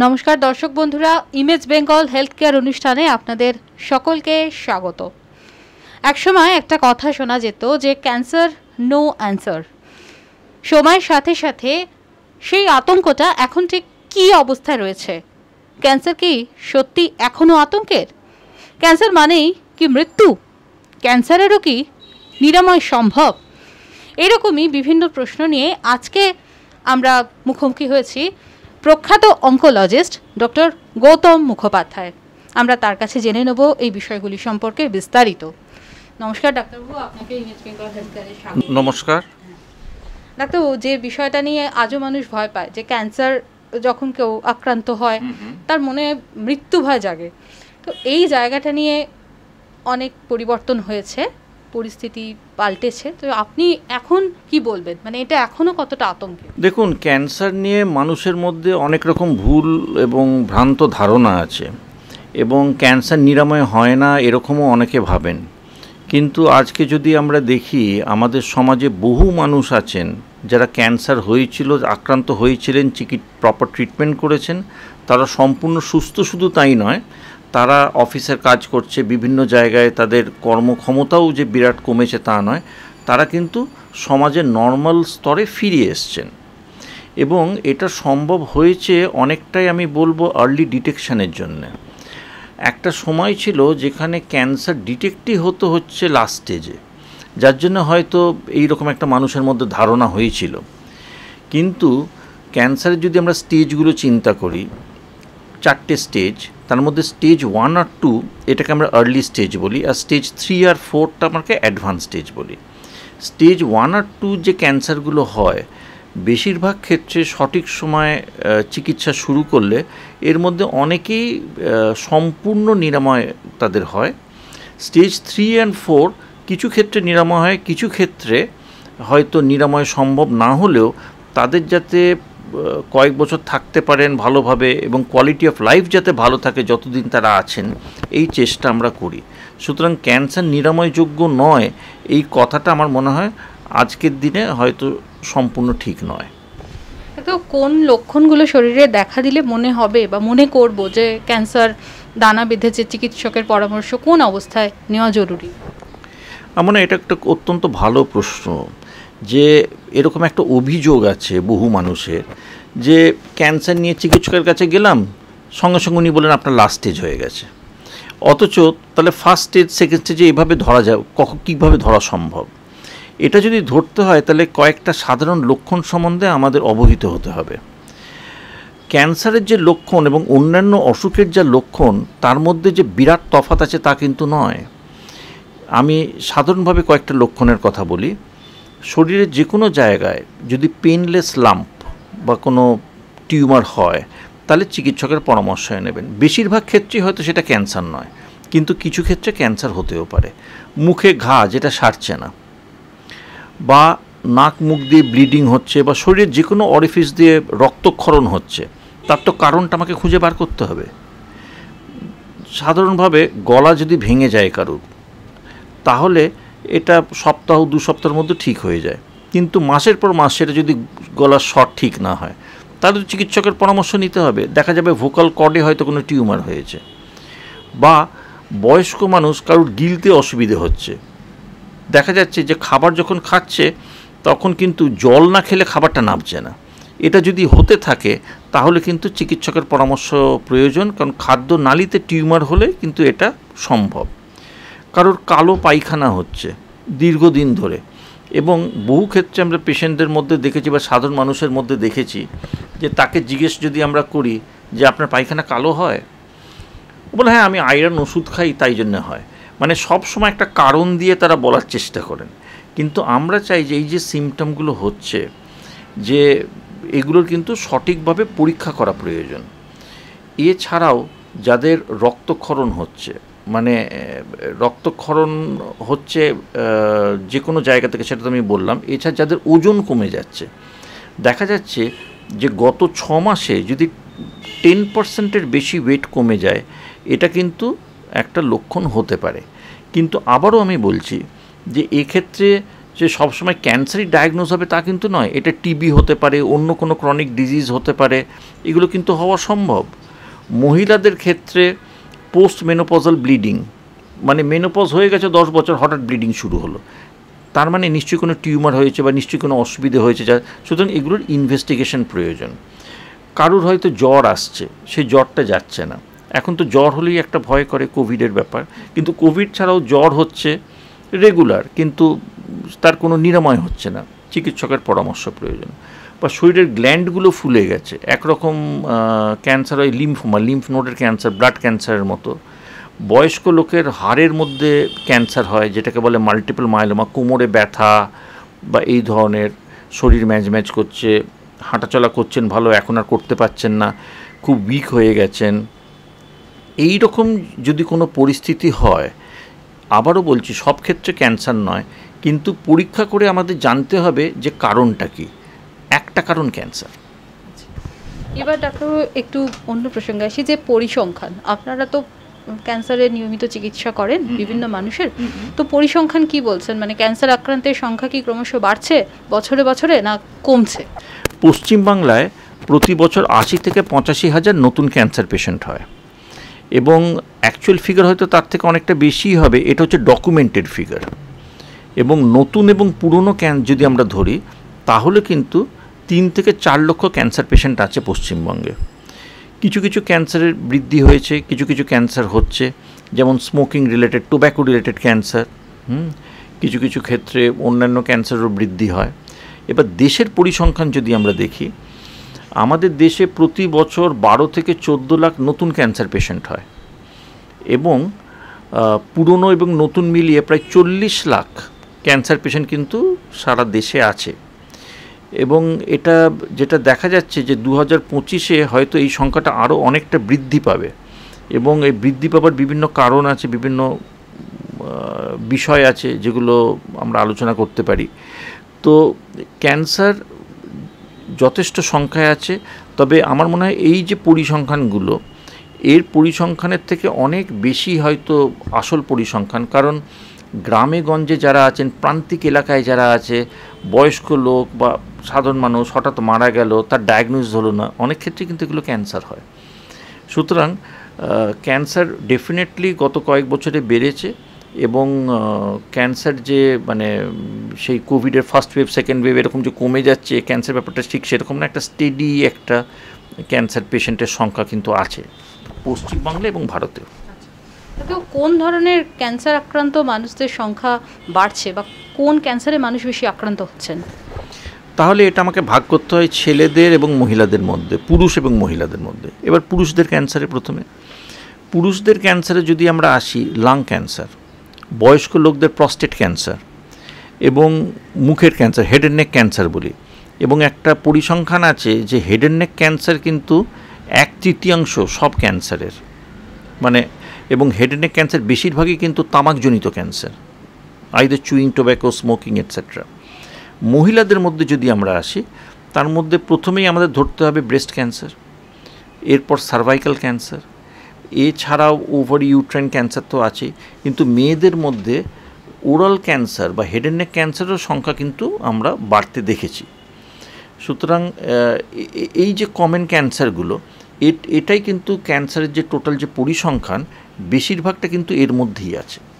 নমস্কার দর্শক বন্ধুরা, ইমেজ বেঙ্গল হেলথ কেয়ার অনুষ্ঠানে আপনাদের সকলকে স্বাগত। একসময় একটা কথা শোনা যেত যে ক্যান্সার নো অ্যান্সার। সময়ের সাথে সাথে সেই আতঙ্কটা এখন ঠিক কী অবস্থায় রয়েছে? ক্যান্সার কি সত্যি এখনও আতঙ্কের? ক্যান্সার মানেই কি মৃত্যু? ক্যান্সারেরও কি নিরাময় সম্ভব? এরকমই বিভিন্ন প্রশ্ন নিয়ে আজকে আমরা মুখোমুখি হয়েছি প্রখ্যাত অঙ্কোলজিস্ট ডক্টর গৌতম মুখোপাধ্যায়। আমরা তার কাছে জেনে নেব এই বিষয়গুলি সম্পর্কে বিস্তারিত। নমস্কার ডাক্তারবাবু, আপনাকে ইমেজ বেঙ্গল হেলথ কেয়ারে স্বাগত। নমস্কার ডাক্তারবাবু, যে বিষয়টা নিয়ে আজও মানুষ ভয় পায় যে ক্যান্সার যখন কেউ আক্রান্ত হয় তার মনে মৃত্যু ভয় জাগে, তো এই জায়গাটা নিয়ে অনেক পরিবর্তন হয়েছে, পরিস্থিতি পাল্টেছে, তো আপনি এখন কি বলবেন? মানে এটা এখনও কতটা আতঙ্কে? দেখুন, ক্যান্সার নিয়ে মানুষের মধ্যে অনেক রকম ভুল এবং ভ্রান্ত ধারণা আছে এবং ক্যান্সার নিরাময় হয় না এরকমও অনেকে ভাবেন। কিন্তু আজকে যদি আমরা দেখি, আমাদের সমাজে বহু মানুষ আছেন যারা ক্যান্সার হয়েছিল, আক্রান্ত হয়েছিলেন, প্রপার ট্রিটমেন্ট করেছেন, তারা সম্পূর্ণ সুস্থ। শুধু তাই নয়, তারা অফিসের কাজ করছে, বিভিন্ন জায়গায় তাদের কর্মক্ষমতাও যে বিরাট কমেছে তা নয়, তারা কিন্তু সমাজের নর্মাল স্তরে ফিরে এসছেন। এবং এটা সম্ভব হয়েছে অনেকটাই, আমি বলবো, আর্লি ডিটেকশনের জন্য। একটা সময় ছিল যেখানে ক্যান্সার ডিটেক্টই হচ্ছে লাস্ট স্টেজে, যার জন্য হয়তো এইরকম একটা মানুষের মধ্যে ধারণা হয়েছিল। কিন্তু ক্যান্সারের যদি আমরা স্টেজগুলো চিন্তা করি, 4টে স্টেজ, তার মধ্যে স্টেজ 1 আর 2 এটাকে আমরা আর্লি স্টেজ বলি, আর স্টেজ 3 আর 4টা আমাকে অ্যাডভান্স স্টেজ বলি। স্টেজ 1 আর 2 যে ক্যান্সারগুলো হয়, বেশিরভাগ ক্ষেত্রে সঠিক সময়ে চিকিৎসা শুরু করলে এর মধ্যে অনেকেই সম্পূর্ণ নিরাময় তাদের হয়। স্টেজ 3 অ্যান্ড 4 কিছু ক্ষেত্রে নিরাময় হয়, কিছু ক্ষেত্রে হয়তো নিরাময় সম্ভব না হলেও তাদের যাতে কয়েক বছর থাকতে পারেন ভালোভাবে এবং কোয়ালিটি অফ লাইফ যাতে ভালো থাকে যতদিন তারা আছেন, এই চেষ্টা আমরা করি। সুতরাং ক্যান্সার নিরাময়যোগ্য নয় এই কথাটা আমার মনে হয় আজকের দিনে হয়তো সম্পূর্ণ ঠিক নয়। তো কোন লক্ষণগুলো শরীরে দেখা দিলে মনে হবে বা মনে করব যে ক্যান্সার দানা বেঁধেছে, চিকিৎসকের পরামর্শ কোন অবস্থায় নেওয়া জরুরি? আমার মনে হয় এটা একটা অত্যন্ত ভালো প্রশ্ন, যে এরকম একটা অভিযোগ আছে বহু মানুষের যে ক্যান্সার নিয়ে চিকিৎসকের কাছে গেলাম, সঙ্গে সঙ্গে উনি বলেন আপনার লাস্ট স্টেজ হয়ে গেছে। অথচ তাহলে ফার্স্ট স্টেজ, সেকেন্ড স্টেজে এভাবে ধরা যায়, কীভাবে ধরা সম্ভব? এটা যদি ধরতে হয় তাহলে কয়েকটা সাধারণ লক্ষণ সম্বন্ধে আমাদের অবহিত হতে হবে। ক্যান্সারের যে লক্ষণ এবং অন্যান্য অসুখের যা লক্ষণ, তার মধ্যে যে বিরাট তফাৎ আছে তা কিন্তু নয়। আমি সাধারণভাবে কয়েকটা লক্ষণের কথা বলি। শরীরের যে কোনো জায়গায় যদি পেনলেস লাম্প বা কোনো টিউমার হয় তাহলে চিকিৎসকের পরামর্শ নেবেন। বেশিরভাগ ক্ষেত্রেই হয়তো সেটা ক্যান্সার নয়, কিন্তু কিছু ক্ষেত্রে ক্যান্সার হতেও পারে। মুখে ঘা যেটা সারছে না, বা নাক মুখ দিয়ে ব্লিডিং হচ্ছে, বা শরীরের যে কোনো অরিফিস দিয়ে রক্তক্ষরণ হচ্ছে, তার তো কারণটা আমাকে খুঁজে বার করতে হবে। সাধারণভাবে গলা যদি ভেঙে যায় কারুর, তাহলে এটা সপ্তাহ 2 সপ্তাহের মধ্যে ঠিক হয়ে যায়, কিন্তু মাসের পর মাস সেটা যদি গলার স্বর ঠিক না হয় তাহলে চিকিৎসকের পরামর্শ নিতে হবে। দেখা যাবে ভোকাল কর্ডে হয়তো কোনো টিউমার হয়েছে, বা বয়স্ক মানুষ কারুর গিলতে অসুবিধে হচ্ছে, দেখা যাচ্ছে যে খাবার যখন খাচ্ছে তখন কিন্তু জল না খেলে খাবারটা নামছে না। এটা যদি হতে থাকে তাহলে কিন্তু চিকিৎসকের পরামর্শ প্রয়োজন, কারণ খাদ্য নালীতে টিউমার হলে কিন্তু এটা সম্ভব। কারোর কালো পায়খানা হচ্ছে দীর্ঘদিন ধরে, এবং বহু ক্ষেত্রে আমরা পেশেন্টদের মধ্যে দেখেছি বা সাধারণ মানুষের মধ্যে দেখেছি যে তাকে জিজ্ঞেস যদি আমরা করি যে আপনার পায়খানা কালো হয়, বলে হ্যাঁ আমি আয়রন ওষুধ খাই তাই জন্য হয়। মানে সব সময় একটা কারণ দিয়ে তারা বলার চেষ্টা করেন। কিন্তু আমরা চাই যে এই যে সিমটমগুলো হচ্ছে, যে এগুলোর কিন্তু সঠিকভাবে পরীক্ষা করা প্রয়োজন। এছাড়াও যাদের রক্তক্ষরণ হচ্ছে, মানে রক্তক্ষরণ হচ্ছে যে কোনো জায়গা থেকে, সেটা তো আমি বললাম। এছাড়া যাদের ওজন কমে যাচ্ছে, দেখা যাচ্ছে যে গত 6 মাসে যদি 10%-এর বেশি ওয়েট কমে যায়, এটা কিন্তু একটা লক্ষণ হতে পারে। কিন্তু আবারও আমি বলছি যে এক্ষেত্রে যে সবসময় ক্যান্সারই ডায়াগনোজ হবে তা কিন্তু নয়, এটা টিবি হতে পারে, অন্য কোনো ক্রনিক ডিজিজ হতে পারে, এগুলো কিন্তু হওয়া সম্ভব। মহিলাদের ক্ষেত্রে পোস্ট মেনোপজাল ব্লিডিং, মানে মেনোপজ হয়ে গেছে 10 বছর, হঠাৎ ব্লিডিং শুরু হলো, তার মানে নিশ্চয়ই কোনো টিউমার হয়েছে বা নিশ্চয়ই কোনো অসুবিধে হয়েছে, যা সুতরাং এগুলোর ইনভেস্টিগেশন প্রয়োজন। কারুর হয়তো জ্বর আসছে, সেই জ্বরটা যাচ্ছে না, এখন তো জ্বর হলেই একটা ভয় করে কোভিডের ব্যাপার, কিন্তু কোভিড ছাড়াও জ্বর হচ্ছে রেগুলার, কিন্তু তার কোনো নিরাময় হচ্ছে না, চিকিৎসকের পরামর্শ প্রয়োজন। বা শরীরের গ্ল্যান্ডগুলো ফুলে গেছে, একরকম ক্যান্সার হয় লিম্ফোমা, লিম্ফ নোডের ক্যান্সার, ব্লাড ক্যান্সারের মতো। বয়স্ক লোকের হাড়ের মধ্যে ক্যান্সার হয়, যেটাকে বলে মাল্টিপল মাইলোমা, কোমরে ব্যথা বা এই ধরনের, শরীর ম্যাজ ম্যাজ করছে, হাঁটাচলা করছেন ভালো, এখন আর করতে পারছেন না, খুব উইক হয়ে গেছেন। এই রকম যদি কোনো পরিস্থিতি হয়, আবারও বলছি সব ক্ষেত্রে ক্যান্সার নয়, কিন্তু পরীক্ষা করে আমাদের জানতে হবে যে কারণটা কি। একটা কারণ ক্যান্সার। এবার ডাক্তার একটু অন্য প্রসঙ্গে আসি, যে পরিসংখ্যান, আপনারা তো ক্যান্সারের নিয়মিত চিকিৎসা করেন বিভিন্ন মানুষের, তো পরিসংখ্যান কি বলছেন, মানে ক্যান্সার আক্রান্তের সংখ্যা কি ক্রমশ বাড়ছে বছরে বছরে না কমছে? পশ্চিমবাংলায় প্রতি বছর 80 থেকে 85 হাজার নতুন ক্যান্সার পেশেন্ট হয়, এবং অ্যাকচুয়াল ফিগার হয়তো তার থেকে অনেকটা বেশি হবে, এটা হচ্ছে ডকুমেন্টেড ফিগার। এবং নতুন এবং পুরনো যদি আমরা ধরি, তাহলে কিন্তু 3 থেকে 4 লক্ষ ক্যান্সার পেশেন্ট আছে পশ্চিমবঙ্গে। কিছু কিছু ক্যান্সারের বৃদ্ধি হয়েছে, কিছু কিছু ক্যান্সার হচ্ছে, যেমন smoking related, tobacco related cancer, কিছু কিছু ক্ষেত্রে অন্যান্য ক্যান্সারেরও বৃদ্ধি হয়। এবার দেশের পরিসংখ্যান যদি আমরা দেখি, আমাদের দেশে প্রতি বছর 12 থেকে 14 লাখ নতুন ক্যান্সার পেশেন্ট হয়, এবং পুরনো এবং নতুন মিলিয়ে প্রায় 40 লাখ ক্যান্সার পেশেন্ট কিন্তু সারা দেশে আছে। এবং এটা যেটা দেখা যাচ্ছে যে 2025-এ হয়তো এই সংখ্যাটা আরও অনেকটা বৃদ্ধি পাবে, এবং এই বৃদ্ধি পাবার বিভিন্ন কারণ আছে, বিভিন্ন বিষয় আছে যেগুলো আমরা আলোচনা করতে পারি। তো ক্যান্সার যথেষ্ট সংখ্যায় আছে, তবে আমার মনে হয় এই যে পরিসংখ্যানগুলো, এর পরিসংখ্যানের থেকে অনেক বেশি হয়তো আসল পরিসংখ্যান, কারণ গ্রামে গঞ্জে যারা আছেন, প্রান্তিক এলাকায় যারা আছে, বয়স্ক লোক বা সাধারণ মানুষ হঠাৎ মারা গেল, তার ডায়াগনোসিস হলো না, অনেক ক্ষেত্রে কিন্তু এগুলো ক্যান্সার হয়। সুতরাং ক্যান্সার ডেফিনেটলি গত কয়েক বছরে বেড়েছে, এবং ক্যান্সার যে মানে সেই কোভিডের ফার্স্ট ওয়েভ সেকেন্ড ওয়েভ এরকম যে কমে যাচ্ছে ক্যান্সার ব্যাপারটা, ঠিক সেরকম না, একটা স্টেডি একটা ক্যান্সার পেশেন্টের সংখ্যা কিন্তু আছে পশ্চিমবাংলা এবং ভারতেও। তো কোন ধরনের ক্যান্সার আক্রান্ত মানুষদের সংখ্যা বাড়ছে, বা কোন ক্যান্সারে মানুষ বেশি আক্রান্ত হচ্ছেন? তাহলে এটা আমাকে ভাগ করতে হয় ছেলেদের এবং মহিলাদের মধ্যে, পুরুষ এবং মহিলাদের মধ্যে। এবার পুরুষদের ক্যান্সারে প্রথমে, পুরুষদের ক্যান্সারে যদি আমরা আসি, লাং ক্যান্সার, বয়স্ক লোকদের প্রস্টেট ক্যান্সার, এবং মুখের cancer, head and neck cancer বলি। এবং একটা পরিসংখ্যান আছে যে হেড অ্যান্ড নেক ক্যান্সার কিন্তু 1/3 সব ক্যান্সারের, মানে, এবং হেড অ্যান্ড নেক ক্যান্সার বেশিরভাগই কিন্তু তামাকজনিত cancer, either chewing, tobacco, smoking etcetera. মহিলাদের মধ্যে যদি আমরা আসি, তার মধ্যে প্রথমেই আমাদের ধরতে হবে ব্রেস্ট ক্যান্সার, এরপর সার্ভাইকাল ক্যান্সার, এছাড়াও ওভারি ইউট্রাইন ক্যান্সার তো আছে, কিন্তু মেয়েদের মধ্যে ওরাল ক্যান্সার বা হেড অ্যান্ড নেক ক্যান্সারের সংখ্যা কিন্তু আমরা বাড়তে দেখেছি। সুতরাং এই যে কমন ক্যান্সারগুলো, এটাই কিন্তু ক্যান্সারের যে টোটাল যে পরিসংখ্যান, বেশিরভাগটা কিন্তু এর মধ্যেই আছে।